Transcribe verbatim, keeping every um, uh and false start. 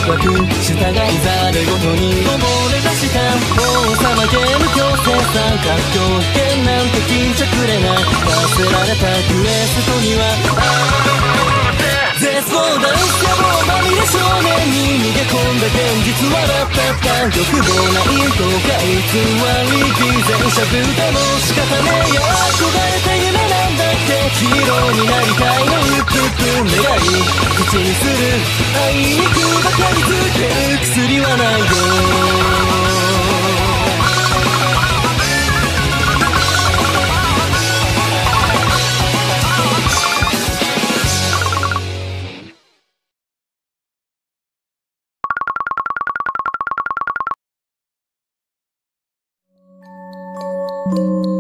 ワク従いざれごとにこぼれ出した王様ゲーム強制参加狂犬なんて巾着れない課せられたクエストには絶望だ野望まみれ少年に逃げ込んだ現実はだったった欲望ないとか偽り偽善者ぶでも仕方ねえよ憧れて夢なんだってヒーローになりたいのうっぷっぷ願い口にする愛にくばかりつける薬はないよ 「